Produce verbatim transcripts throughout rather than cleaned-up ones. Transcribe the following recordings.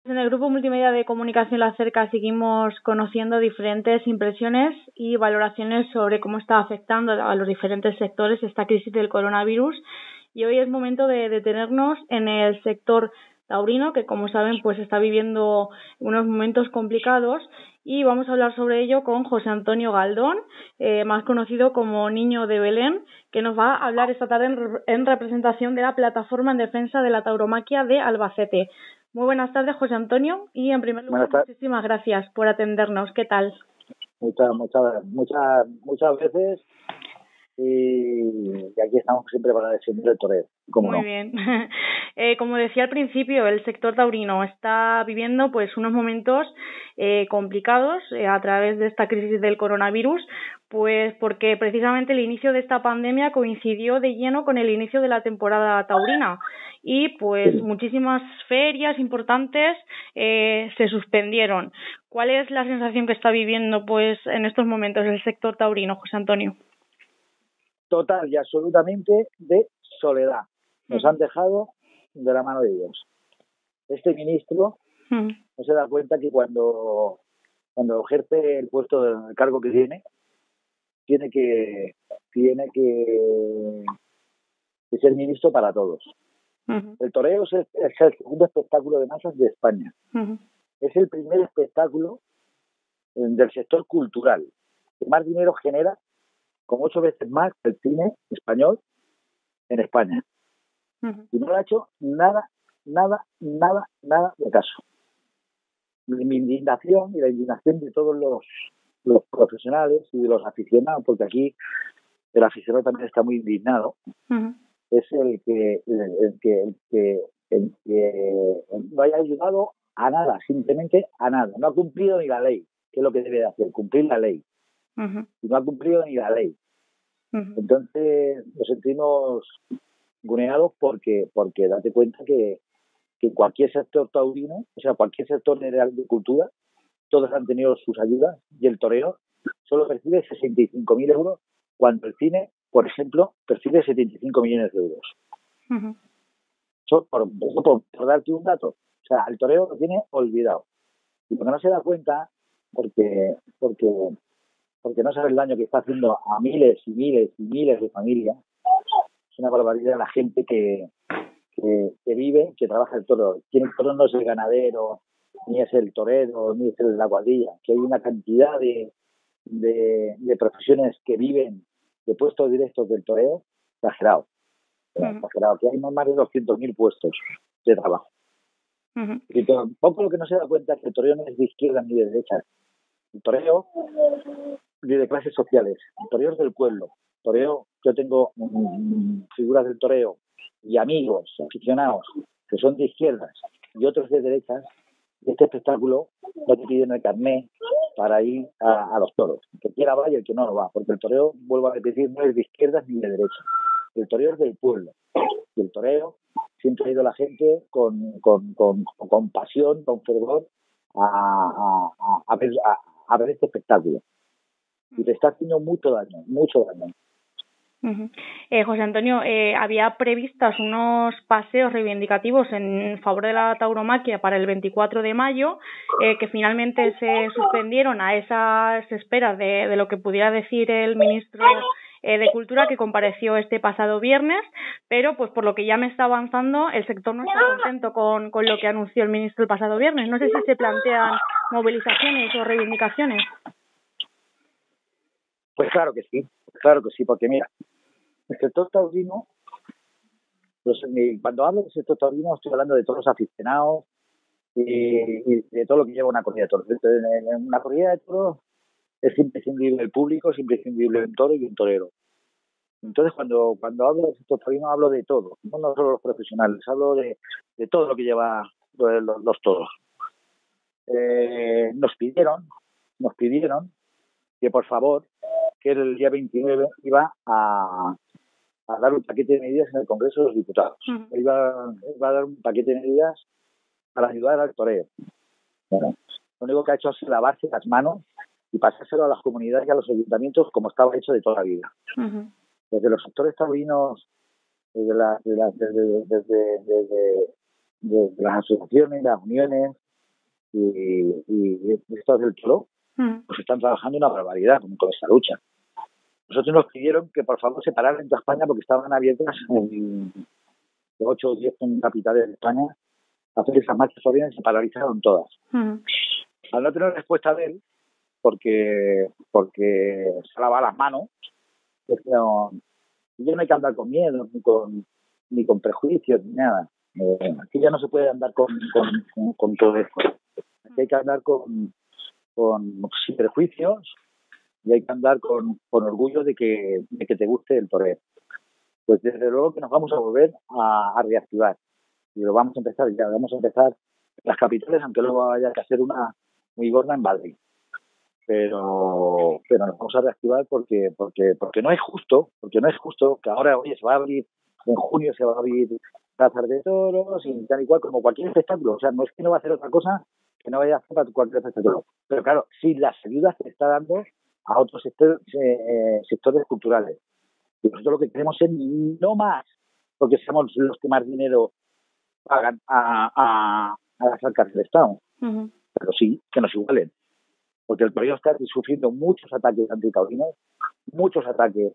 En el grupo multimedia de comunicación La Cerca seguimos conociendo diferentes impresiones y valoraciones sobre cómo está afectando a los diferentes sectores esta crisis del coronavirus, y hoy es momento de detenernos en el sector taurino, que como saben pues está viviendo unos momentos complicados, y vamos a hablar sobre ello con José Antonio Galdón, eh, más conocido como Niño de Belén, que nos va a hablar esta tarde en, re- en representación de la Plataforma en Defensa de la Tauromaquia de Albacete. Muy buenas tardes, José Antonio, y en primer lugar, muchísimas gracias por atendernos. ¿Qué tal? Muchas, muchas, muchas, muchas veces, y, y aquí estamos siempre para defender el toreo. ¿Cómo Muy no? bien. eh, como decía al principio, el sector taurino está viviendo pues unos momentos eh, complicados eh, a través de esta crisis del coronavirus, pues porque precisamente el inicio de esta pandemia coincidió de lleno con el inicio de la temporada taurina, y pues Sí. muchísimas ferias importantes eh, se suspendieron. ¿Cuál es la sensación que está viviendo pues en estos momentos el sector taurino, José Antonio? Total y absolutamente de soledad. Nos han dejado de la mano de Dios. Este ministro Mm. no se da cuenta que cuando, cuando ejerce el puesto del cargo que tiene, tiene que tiene que, que ser ministro para todos. Uh-huh. El toreo es el, es el segundo espectáculo de masas de España. Uh-huh. Es el primer espectáculo del sector cultural que más dinero genera, como ocho veces más que el cine español en España. Uh-huh. Y no le ha hecho nada, nada, nada, nada de caso. Mi, mi indignación y la indignación de todos los, los profesionales y de los aficionados, porque aquí el aficionado también está muy indignado, uh-huh. es el que, el, el que, el que, el que no haya ayudado a nada, simplemente a nada. No ha cumplido ni la ley, que es lo que debe de hacer, cumplir la ley. Uh-huh. Y no ha cumplido ni la ley. Uh-huh. Entonces nos sentimos guneados porque, porque date cuenta que, que cualquier sector taurino, o sea, cualquier sector de la agricultura, todos han tenido sus ayudas, y el toreo solo percibe sesenta y cinco mil euros, cuando el cine, por ejemplo, percibe setenta y cinco millones de euros. Uh-huh. Eso por, por, por darte un dato. O sea, el toreo lo tiene olvidado. Y porque no se da cuenta, porque, porque, porque no sabe el daño que está haciendo a miles y miles y miles de familias. Es una barbaridad la gente que, que, que vive, que trabaja el toro. Quien el toro no es el ganadero, ni es el torero, ni es el de la cuadrilla. Que hay una cantidad de, de, de profesiones que viven de puestos directos del toreo, exagerado. Uh-huh. exagerado. Que hay más de doscientos mil puestos de trabajo. Uh-huh. Y tampoco lo que no se da cuenta es que el toreo no es de izquierda ni de derecha. El toreo ni de clases sociales. El toreo es del pueblo. El toreo, yo tengo um, figuras del toreo y amigos, aficionados, que son de izquierdas y otros de derechas. Este espectáculo no te piden el carné para ir a, a los toros. El que quiera va y el que no no va. Porque el toreo, vuelvo a repetir, no es de izquierdas ni de derechas. El toreo es del pueblo. Y el toreo siempre ha ido la gente con, con, con, con pasión, con fervor a, a, a, a, ver, a, a ver este espectáculo. Y te está haciendo mucho daño, mucho daño. Uh-huh. Eh, José Antonio, eh, había previstos unos paseos reivindicativos en favor de la tauromaquia para el veinticuatro de mayo, eh, que finalmente se suspendieron a esas esperas de, de lo que pudiera decir el ministro eh, de Cultura, que compareció este pasado viernes, pero pues por lo que ya me está avanzando, el sector no está contento con, con lo que anunció el ministro el pasado viernes. No sé si se plantean movilizaciones o reivindicaciones. Pues claro que sí, claro que sí, porque mira, el sector taurino, los, cuando hablo del sector taurino estoy hablando de todos los aficionados y, y de todo lo que lleva una corrida de toros. En una corrida de toros es imprescindible el público, es imprescindible un toro y un torero. Entonces cuando cuando hablo del sector taurino hablo de todo, no, no solo los profesionales, hablo de, de todo lo que lleva los, los, los toros. Eh, nos pidieron, nos pidieron que por favor, que el día veintinueve iba a, a dar un paquete de medidas en el Congreso de los Diputados. Uh-huh. Iba, iba a dar un paquete de medidas para ayudar al toreo. Bueno, lo único que ha hecho es lavarse las manos y pasárselo a las comunidades y a los ayuntamientos como estaba hecho de toda la vida. Uh-huh. Desde los sectores taurinos, desde, la, de la, desde, desde, desde, desde las asociaciones, las uniones, y, y estos del toro pues están trabajando una barbaridad con, con esta lucha. Nosotros nos pidieron que por favor se pararan en toda España porque estaban abiertas en ocho o diez capitales de España a hacer esas marchas taurinas y se paralizaron todas. Uh-huh. Al no tener respuesta de él, porque porque se lava las manos, pues, no, yo no hay que andar con miedo, ni con, ni con prejuicios, ni nada. Eh, aquí ya no se puede andar con, con, con, con todo esto. Aquí hay que andar con, con sin prejuicios y hay que andar con, con orgullo de que, de que te guste el toreo. Pues desde luego que nos vamos a volver a, a reactivar. Y lo vamos a empezar ya, vamos a empezar en las capitales, aunque luego haya que hacer una muy gorda en Madrid. Pero, pero nos vamos a reactivar porque, porque, porque no es justo, porque no es justo que ahora, oye, se va a abrir, en junio se va a abrir plazas de toros y tal y cual, como cualquier espectáculo. O sea, no es que no va a hacer otra cosa que no vaya a hacer para cualquier espectáculo. Pero claro, si las ayudas se está dando a otros sectores, eh, sectores culturales. Y nosotros lo que queremos es no más, porque somos los que más dinero pagan a, a, a las arcas del Estado. Uh-huh. Pero sí, que nos igualen. Porque el toreo está sufriendo muchos ataques antitaurinos, muchos ataques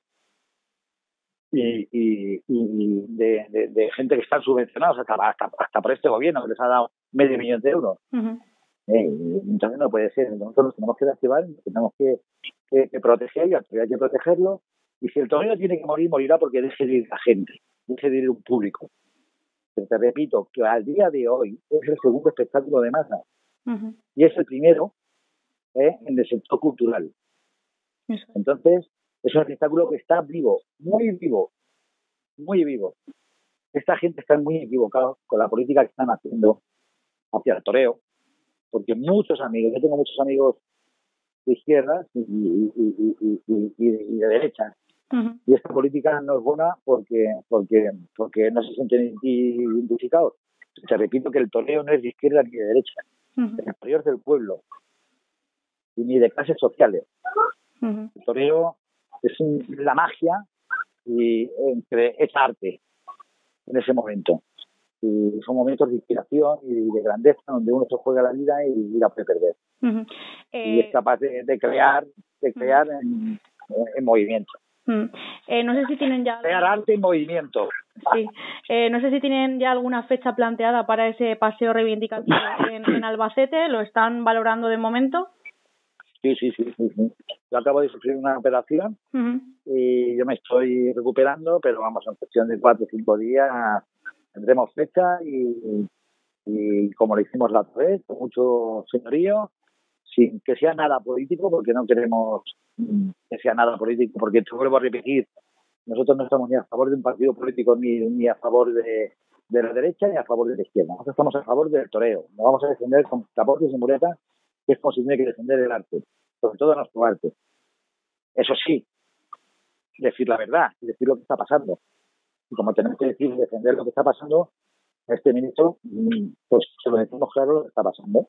y, y, y de, de, de gente que están subvencionados hasta, hasta, hasta por este gobierno que les ha dado medio millón de euros. Uh-huh. Eh, entonces no puede ser. Nosotros nos tenemos que reactivar, tenemos que, que, que proteger y al toreo hay que protegerlo. Y si el toreo tiene que morir, morirá porque deje de ir la gente, deje de ir un público. Pero te repito que al día de hoy es el segundo espectáculo de masa. Uh-huh. Y es el primero ¿eh? en el sector cultural. Eso. Entonces, es un espectáculo que está vivo, muy vivo, muy vivo. Esta gente está muy equivocada con la política que están haciendo hacia el toreo, porque muchos amigos, yo tengo muchos amigos de izquierdas y, y, y, y, y, y de derechas, uh-huh. y esta política no es buena porque, porque, porque no se sienten identificados. Te repito que el toreo no es de izquierda ni de derecha, uh-huh. es el toreo del pueblo y ni de clases sociales. Uh-huh. El toreo es un, la magia y entre es arte en ese momento. Y son momentos de inspiración y de grandeza donde uno se juega la vida y la puede perder. Uh-huh. Eh, y es capaz de, de crear, de crear uh-huh. en, en movimiento. Uh-huh. Eh, no sé si tienen ya crear arte en movimiento. Sí. Eh, no sé si tienen ya alguna fecha planteada para ese paseo reivindicativo en, en Albacete. ¿Lo están valorando de momento? Sí, sí, sí, sí, sí. Yo acabo de sufrir una operación uh-huh. y yo me estoy recuperando, pero vamos, en cuestión de cuatro o cinco días tendremos fecha y, y como lo hicimos la otra vez, con mucho señorío, sin que sea nada político, porque no queremos que sea nada político, porque te vuelvo a repetir, nosotros no estamos ni a favor de un partido político ni, ni a favor de, de la derecha ni a favor de la izquierda. Nosotros estamos a favor del toreo. Nos vamos a defender con capotes y muletas, que es como si tiene que defender el arte, sobre todo nuestro arte. Eso sí, decir la verdad y decir lo que está pasando. Y como tenemos que decir y defender lo que está pasando, a este ministro, pues se lo decimos claro lo que está pasando.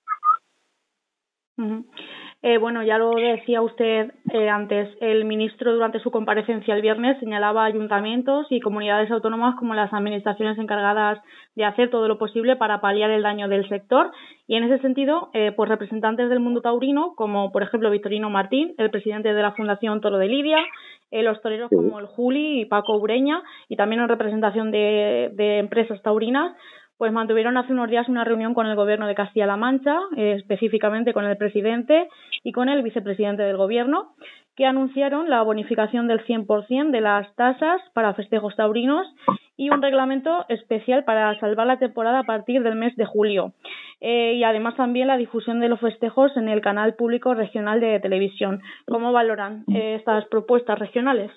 Uh-huh. Eh, bueno, ya lo decía usted eh, antes, el ministro durante su comparecencia el viernes señalaba a ayuntamientos y comunidades autónomas como las administraciones encargadas de hacer todo lo posible para paliar el daño del sector y en ese sentido, eh, pues representantes del mundo taurino como por ejemplo Victorino Martín, el presidente de la Fundación Toro de Lidia, eh, los toreros sí. como el Juli y Paco Ureña y también en representación de, de empresas taurinas, pues mantuvieron hace unos días una reunión con el gobierno de Castilla-La Mancha, eh, específicamente con el presidente y con el vicepresidente del gobierno, que anunciaron la bonificación del cien por ciento de las tasas para festejos taurinos y un reglamento especial para salvar la temporada a partir del mes de julio. Eh, y además también la difusión de los festejos en el canal público regional de televisión. ¿Cómo valoran eh, estas propuestas regionales?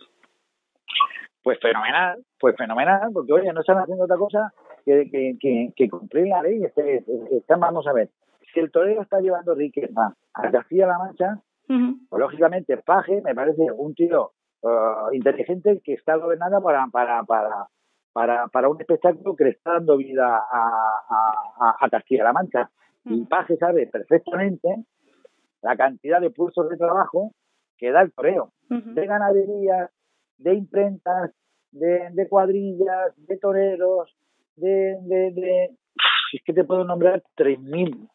Pues fenomenal, pues fenomenal, porque oye, no están haciendo otra cosa que, que, que, que cumplir la ley. Este, este, vamos a ver, si el torero está llevando riqueza a Castilla-La Mancha, uh-huh. pues lógicamente Paje me parece un tío uh, inteligente que está gobernando para, para, para, para, para un espectáculo que le está dando vida a, a, a Castilla-La Mancha. Uh-huh. Y Paje sabe perfectamente la cantidad de puestos de trabajo que da el toreo, uh-huh. de ganadería, de imprentas, de, de cuadrillas, de toreros, de, de, de... Es que te puedo nombrar tres mil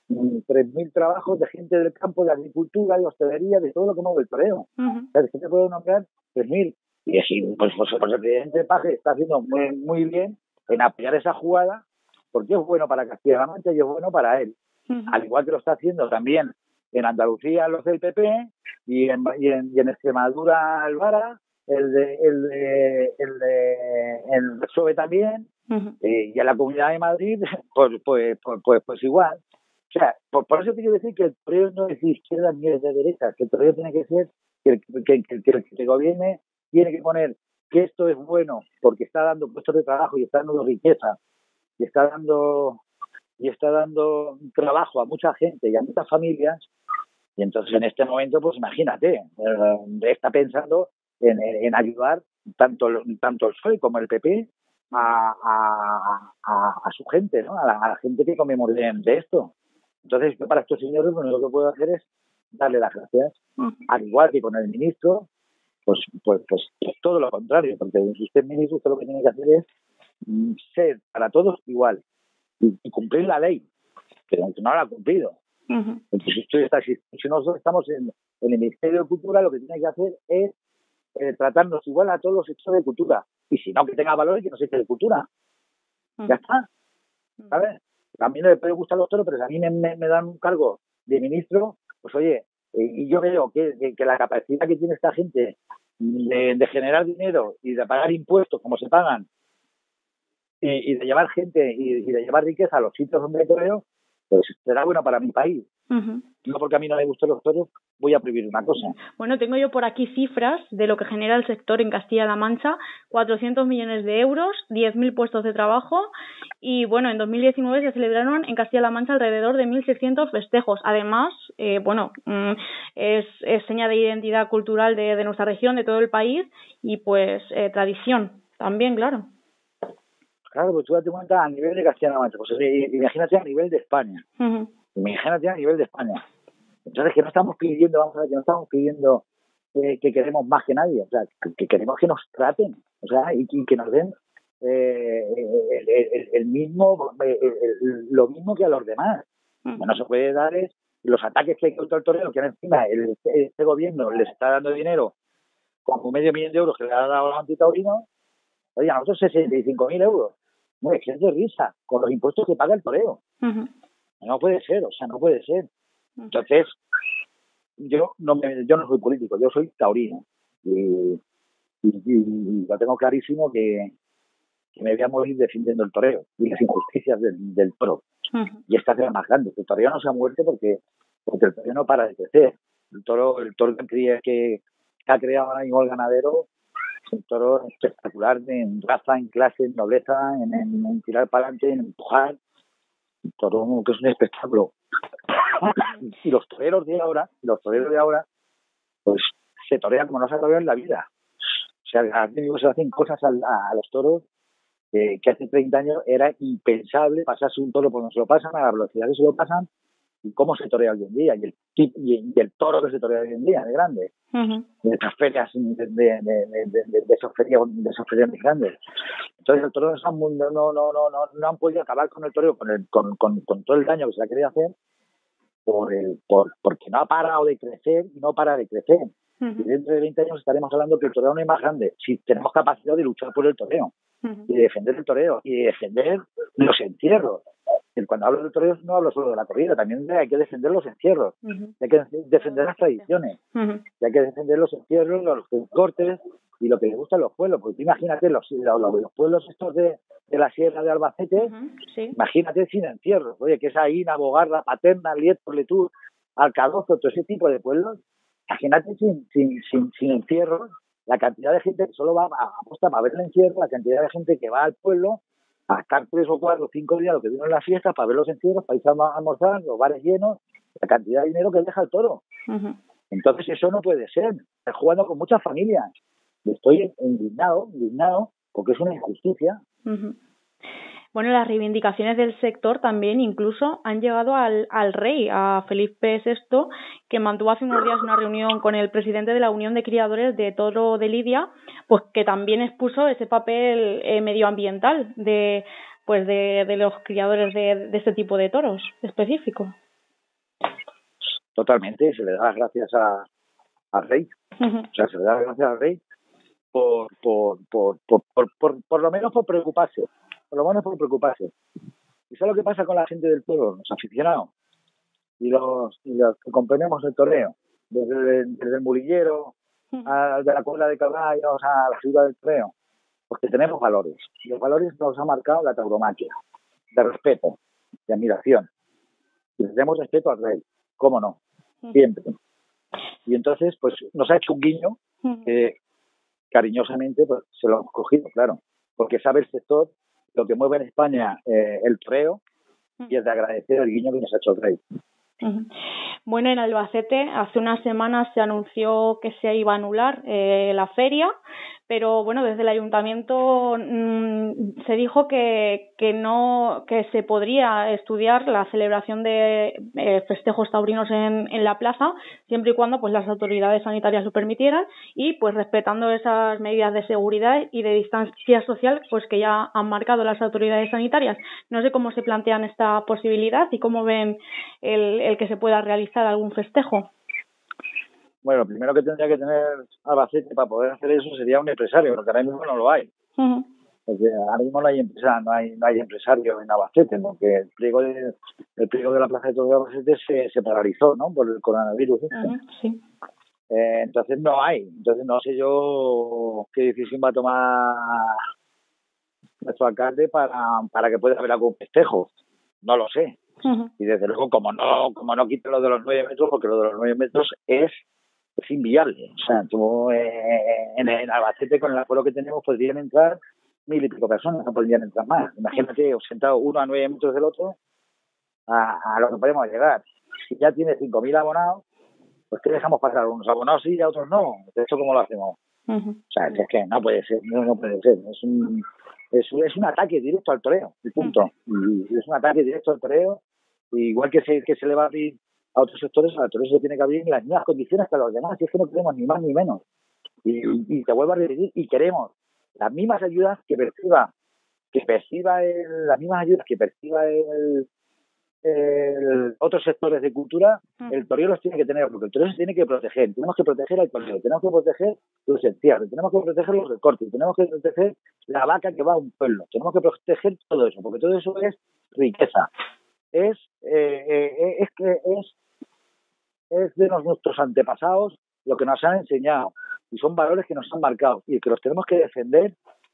tres mil trabajos de gente del campo, de agricultura, de hostelería, de todo lo que mueve el toreo. Uh-huh. ¿Sabes? Que te puedo nombrar tres mil. Y así, pues, pues, pues el presidente Paje está haciendo muy, muy bien en apoyar esa jugada, porque es bueno para Castilla-La Mancha y es bueno para él. Uh-huh. Al igual que lo está haciendo también en Andalucía los del P P y en, y en, y en Extremadura Alvara, el de el de el de el P S O E también. Uh-huh. eh, y en la Comunidad de Madrid pues pues pues pues, pues igual. O sea, por, por eso te quiero decir que el toreo no es de izquierda ni es de derecha, que el toreo tiene que ser que el que, que, que, que el gobierne tiene que poner que esto es bueno porque está dando puestos de trabajo y está dando riqueza y está dando y está dando trabajo a mucha gente y a muchas familias. Y entonces en este momento, pues imagínate, eh, está pensando en, en, en ayudar tanto tanto el P S O E como el P P a, a, a, a su gente, ¿no? A la, a la gente que comemos de, de esto. Entonces, para estos señores, bueno, lo que puedo hacer es darle las gracias. Uh-huh. Al igual que con el ministro, pues, pues, pues, pues todo lo contrario, porque si usted es ministro, usted lo que tiene que hacer es mm, ser para todos igual y, y cumplir la ley, que no la ha cumplido. Uh-huh. Entonces, esto está, si, si nosotros estamos en, en el Ministerio de Cultura, lo que tiene que hacer es eh, tratarnos igual a todos los sectores de cultura. Y si no, que tenga valor y que no se eche de cultura. Uh-huh. Ya está. ¿Sabes? A mí no me gustan los toros, pero si a mí me, me, me dan un cargo de ministro, pues oye, eh, y yo veo que, que, que la capacidad que tiene esta gente de, de generar dinero y de pagar impuestos como se pagan y, y de llevar gente y, y de llevar riqueza a los sitios donde hay toreo, pues será bueno para mi país. Uh-huh. No porque a mí no me gustan los toros, voy a prohibir una cosa. Bueno, tengo yo por aquí cifras de lo que genera el sector en Castilla-La Mancha: cuatrocientos millones de euros, diez mil puestos de trabajo y, bueno, en dos mil diecinueve se celebraron en Castilla-La Mancha alrededor de mil seiscientos festejos. Además, eh, bueno, es, es seña de identidad cultural de, de nuestra región, de todo el país y, pues, eh, tradición también, claro. Claro, pues tú date cuenta a nivel de Castilla-La Mancha, pues imagínate a nivel de España. Uh-huh. Imagínate a nivel de España. Entonces, que no estamos pidiendo, vamos a ver, que no estamos pidiendo eh, que queremos más que nadie, o sea, que, que queremos que nos traten, o sea, y, y que nos den eh, el, el, el mismo, el, el, lo mismo que a los demás. Uh-huh. Lo que no se puede dar es los ataques que hay contra el torero, que encima el, este gobierno les está dando dinero, como medio millón de euros que le ha dado a antitaurino, oye, a nosotros sesenta y cinco mil euros. No, es que es de risa, con los impuestos que paga el toreo. Uh-huh. No puede ser, o sea, no puede ser. Entonces, yo no me, yo no soy político, yo soy taurino. Y, y, y lo tengo clarísimo que, que me voy a morir defendiendo el toreo y las injusticias del, del toro. Uh-huh. Y esta es la más grande. El toreo no se ha muerto porque, porque el toreo no para de crecer. El toro, el toro que, que ha creado ahora mismo el ganadero, un toro espectacular en raza, en clase, en nobleza, en, en, en tirar para adelante, en empujar. Un toro que es un espectáculo. Y los toreros de ahora, los toreros de ahora, pues se torean como no se ha toreado en la vida. O sea, se hacen cosas a, a, a los toros eh, que hace treinta años era impensable pasarse un toro por donde se lo pasan, a la velocidad que se lo pasan, y cómo se torea hoy en día, y el, y, y el toro que se torea hoy en día, de grande. Uh-huh. De esas ferias, de, de, de, de, de, de esas ferias, de esas ferias muy grandes. Entonces el toro no, no, no, no, no, no han podido acabar con el toreo, con, el, con, con, con todo el daño que se le ha querido hacer, por el por porque no ha parado de crecer y no para de crecer. Uh-huh. Y dentro de veinte años estaremos hablando que el toreo no es más grande, si tenemos capacidad de luchar por el toreo. Uh-huh. Y de defender el toreo y de defender los encierros. Y cuando hablo del toreo no hablo solo de la corrida, también hay que defender los encierros. Uh-huh. Hay que defender las tradiciones. Uh-huh. Y hay que defender los encierros, los cortes y lo que les gusta a los pueblos. Porque imagínate los, los, los pueblos estos de, de la Sierra de Albacete, uh-huh. Sí. Imagínate sin encierros. Oye, que es ahí Bogarra, Paterna, Lieto, Letur, Alcadozo, todo ese tipo de pueblos. Imagínate sin, sin, sin, sin encierros, la cantidad de gente que solo va a apostar para ver el encierro, la cantidad de gente que va al pueblo a estar tres o cuatro o cinco días lo que vino en las fiestas para ver los encierros, para irse a almorzar, los bares llenos, la cantidad de dinero que deja el toro. Uh-huh. Entonces eso no puede ser. Estoy jugando con muchas familias. Estoy indignado, indignado, porque es una injusticia. Uh-huh. Bueno, las reivindicaciones del sector también incluso han llegado al, al rey, a Felipe sexto, que mantuvo hace unos días una reunión con el presidente de la Unión de Criadores de Toro de Lidia, pues que también expuso ese papel eh, medioambiental de pues de, de los criadores de, de este tipo de toros específicos. totalmente, se le da las gracias a, al rey. Uh-huh. O sea, se le da las gracias al rey por por por, por, por, por, por lo menos por preocuparse, por lo menos por preocuparse. ¿Y sabes lo que pasa con la gente del pueblo, los aficionados y los, y los que comprendemos el torneo? Desde, desde el mulillero, a, de la cuerda de caballos, a la figura del torneo, porque tenemos valores. Y los valores nos ha marcado la tauromaquia, de respeto, de admiración. Y tenemos respeto al rey, ¿cómo no? Siempre. Y entonces, pues, nos ha hecho un guiño que cariñosamente pues, se lo hemos cogido, claro, porque sabe el sector lo que mueve en España eh, el toreo, y es de agradecer el guiño que nos ha hecho el rey. Bueno, en Albacete hace unas semanas se anunció que se iba a anular eh, la feria, pero bueno, desde el ayuntamiento mmm, se dijo que, que no que se podría estudiar la celebración de eh, festejos taurinos en, en la plaza, siempre y cuando pues las autoridades sanitarias lo permitieran y pues respetando esas medidas de seguridad y de distancia social pues que ya han marcado las autoridades sanitarias. No sé cómo se plantean esta posibilidad y cómo ven el, el que se pueda realizar algún festejo. Bueno, lo primero que tendría que tener Albacete para poder hacer eso sería un empresario, porque ahora mismo no lo hay. Uh-huh. Porque ahora mismo no hay empresa, no hay, no hay empresario en Albacete, porque el pliego de, el pliego de la Plaza de Toros de Albacete se, se paralizó, ¿no? Por el coronavirus. Uh-huh, sí. Eh, entonces no hay. Entonces no sé yo qué decisión va a tomar nuestro alcalde para, para que pueda haber algún festejo. No lo sé. Uh-huh. Y desde luego, como no, como no quiten lo de los nueve metros, porque lo de los nueve metros es es inviable. O sea, tú, eh, en, en Albacete, con el aforo que tenemos, podrían entrar mil y pico personas, no podrían entrar más. Imagínate, sentado uno a nueve metros del otro, a, a lo que podemos llegar. Si ya tiene cinco mil abonados, pues ¿qué dejamos pasar? Unos abonados sí y a otros no. ¿De hecho cómo lo hacemos? Uh-huh. O sea, es que no puede ser, no, no puede ser. Es un, es, es un ataque directo al toreo, y punto. Uh-huh. Y es un ataque directo al toreo, igual que se, que se le va a abrir a otros sectores, a toreo se tiene que abrir en las mismas condiciones que a los demás, y es que no queremos ni más ni menos. Y, y te vuelvo a repetir, y queremos las mismas ayudas que perciba, que perciba el, las mismas ayudas que perciba el, el otros sectores de cultura, el toreo los tiene que tener, porque el toreo se tiene que proteger. Tenemos que proteger al toreo, tenemos que proteger los encierros, tenemos que proteger los recortes, tenemos que proteger la vaca que va a un pueblo, tenemos que proteger todo eso, porque todo eso es riqueza. Es, eh, eh, es que es es de nuestros antepasados lo que nos han enseñado y son valores que nos han marcado y que los tenemos que defender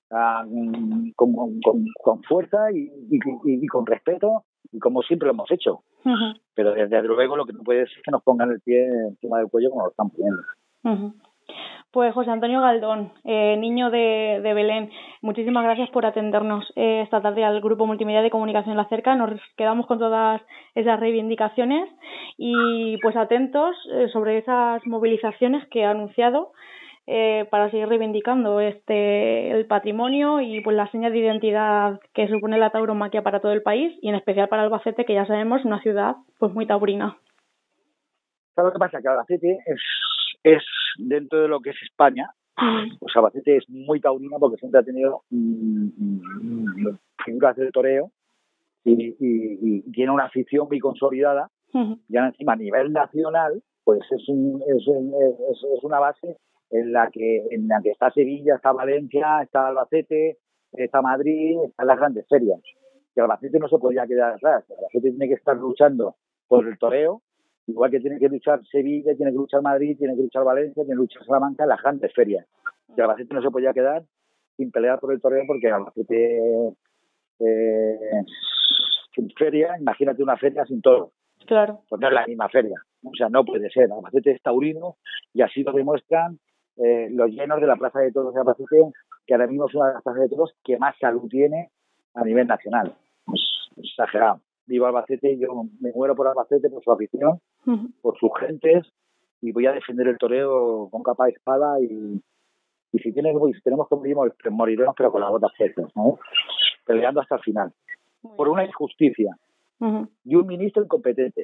uh, con, con, con fuerza y, y, y, y con respeto y como siempre lo hemos hecho. Uh-huh. Pero desde luego lo que no puede ser es que nos pongan el pie encima del cuello como lo están poniendo. Uh-huh. Pues José Antonio Galdón, eh, niño de, de Belén, muchísimas gracias por atendernos eh, esta tarde al Grupo Multimedia de Comunicación La Cerca. Nos quedamos con todas esas reivindicaciones y pues atentos eh, sobre esas movilizaciones que ha anunciado eh, para seguir reivindicando este el patrimonio y pues la seña de identidad que supone la tauromaquia para todo el país y en especial para Albacete, que ya sabemos una ciudad pues muy taurina. ¿Sabes lo que pasa? Que Albacete es es dentro de lo que es España, pues Albacete es muy taurina porque siempre ha tenido mmm, figuras del toreo y, y, y tiene una afición muy consolidada. Uh-huh. Ya encima a nivel nacional, pues es, un, es, es, es una base en la que en la que está Sevilla, está Valencia, está Albacete, está Madrid, están las grandes ferias. Y Albacete no se podía quedar atrás. Albacete tiene que estar luchando por el toreo. Igual que tiene que luchar Sevilla, tiene que luchar Madrid, tiene que luchar Valencia, tiene que luchar Salamanca en las grandes ferias. Y Albacete no se podía quedar sin pelear por el toreo porque Albacete eh, sin feria, imagínate una feria sin toro. Claro. Pues no es la misma feria. O sea, no puede ser. Albacete es taurino y así lo demuestran eh, los llenos de la Plaza de Toros de Albacete, que ahora mismo es una de las plazas de toros que más salud tiene a nivel nacional. Es, es exagerado. Vivo Albacete, yo me muero por Albacete, por su afición, uh-huh. por sus gentes, y voy a defender el toreo con capa de espada y, y si, tiene, si tenemos que morir, moriremos pero con las botas puestas, ¿no? Peleando hasta el final. Muy por una injusticia uh-huh. y un ministro incompetente.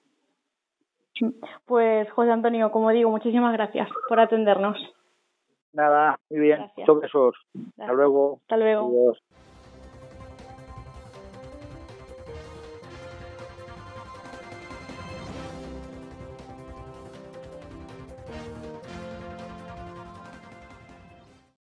Pues José Antonio, como digo, muchísimas gracias por atendernos. Nada, muy bien. Muchos besos. Hasta luego. Hasta luego. Adiós.